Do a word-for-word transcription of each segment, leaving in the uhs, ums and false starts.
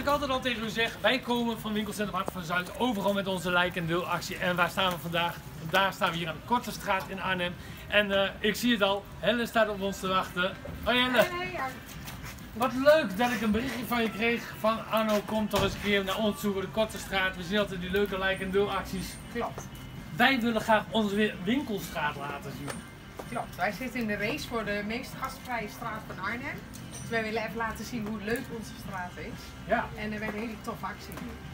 altijd al tegen u zeg, wij komen van winkelcentrum Hart van Zuid overal met onze like- en deelactie. En waar staan we vandaag? Vandaag staan we hier aan de Korte Straat in Arnhem. En uh, ik zie het al, Helle staat op ons te wachten. Hoi Helle! Hey, hey, Wat leuk dat ik een berichtje van je kreeg van Arno, kom toch eens een keer naar ons toe, de Korte Straat. We zien altijd die leuke like- en deelacties. Klopt. Wij willen graag onze winkelstraat laten zien. Klopt. Wij zitten in de race voor de meest gastvrije straat van Arnhem. Dus wij willen even laten zien hoe leuk onze straat is. Ja. En er werd een hele toffe actie.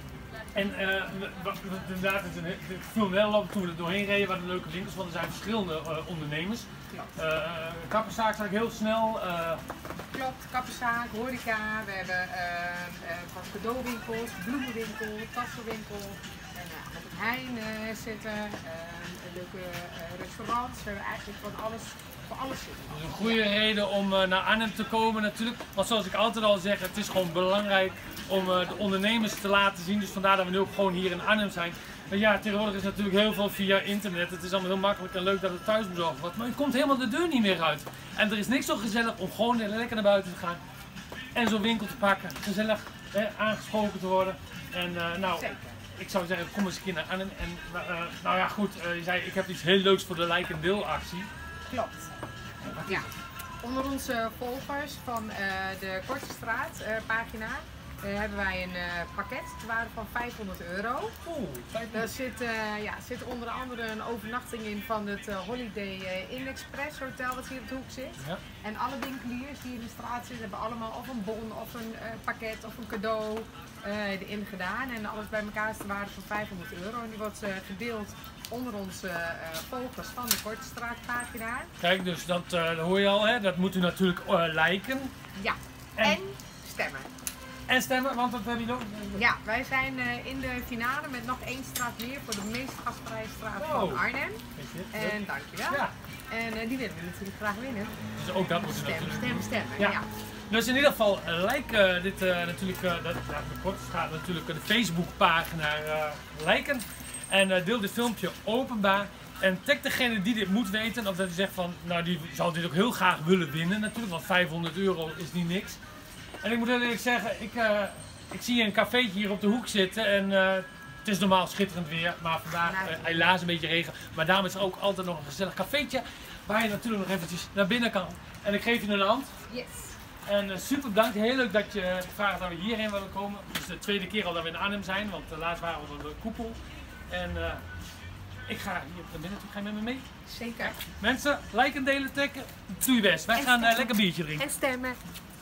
En uh, we, we, we, inderdaad, het, het viel wel op toen we er doorheen reden, waren leuke winkels, want er zijn verschillende uh, ondernemers. Klopt. Uh, kapperszaak zag ik heel snel. Uh... Klopt, kapperszaak, horeca, we hebben uh, uh, wat cadeauwinkels, bloemenwinkel, tassenwinkel. En uh, op het Heijn uh, zitten, uh, leuke uh, restaurants. We hebben eigenlijk van alles, voor alles zitten. Dat is een goede reden om uh, naar Arnhem te komen natuurlijk. Want zoals ik altijd al zeg, het is gewoon belangrijk om uh, de ondernemers te laten zien. Dus vandaar dat we nu ook gewoon hier in Arnhem zijn. Maar ja, tegenwoordig is natuurlijk heel veel via internet. Het is allemaal heel makkelijk en leuk dat het thuis bezorgd wordt. Maar je komt helemaal de deur niet meer uit. En er is niks zo gezellig om gewoon lekker naar buiten te gaan. En zo'n winkel te pakken. Gezellig hè, aangesproken te worden. En uh, nou, Zeker. ik zou zeggen, kom eens een keer naar Arnhem. En uh, nou ja, goed, uh, je zei, ik heb iets heel leuks voor de like- en deelactie. Klopt. Ja. Onder onze volgers van uh, de Korte Straat uh, pagina uh, hebben wij een uh, pakket ter waarde van vijfhonderd euro. Oeh, Daar zit, uh, ja, zit onder andere een overnachting in van het uh, Holiday uh, Inn Express hotel dat hier op de hoek zit. Ja. En alle winkeliers die in de straat zitten hebben allemaal of een bon of een uh, pakket of een cadeau uh, erin gedaan. En alles bij elkaar is de waarde van vijfhonderd euro. En die wordt uh, gedeeld onder onze uh, volgers van de Korte Straat pagina. Kijk, dus dat, uh, dat hoor je al, hè? Dat moet u natuurlijk uh, liken. Ja, en, en stemmen. En stemmen, want dat heb je nog. Ja, wij zijn uh, in de finale met nog één straat meer voor de meest gastvrije straat Oh. van Arnhem. En dankjewel. Ja. En uh, die willen we natuurlijk graag winnen. Dus ook dat moet u Stemmen, natuurlijk stemmen, stemmen. Ja. Ja. Dus in ieder geval, uh, like uh, dit uh, natuurlijk, uh, dat, ja, de Korte Straat natuurlijk uh, de Facebookpagina uh, liken. En uh, deel dit filmpje openbaar. En tag degene die dit moet weten, of dat hij zegt van, nou die zou dit ook heel graag willen winnen natuurlijk, want vijfhonderd euro is niet niks. En ik moet heel eerlijk zeggen, ik, uh, ik zie een cafeetje hier op de hoek zitten en uh, het is normaal schitterend weer, maar vandaag uh, helaas een beetje regen. Maar daarom is er ook altijd nog een gezellig cafeetje waar je natuurlijk nog eventjes naar binnen kan. En ik geef je een hand. Yes. En uh, super bedankt, heel leuk dat je vraagt dat we hierheen willen komen. Het is de tweede keer al dat we in Arnhem zijn, want uh, laatst waren we onder de koepel. En uh, ik ga hier naar binnen toe, ga je met me mee? Zeker. Mensen, like en delen, taggen, doe je best. Wij En gaan uh, stemmen. lekker biertje drinken. En stemmen.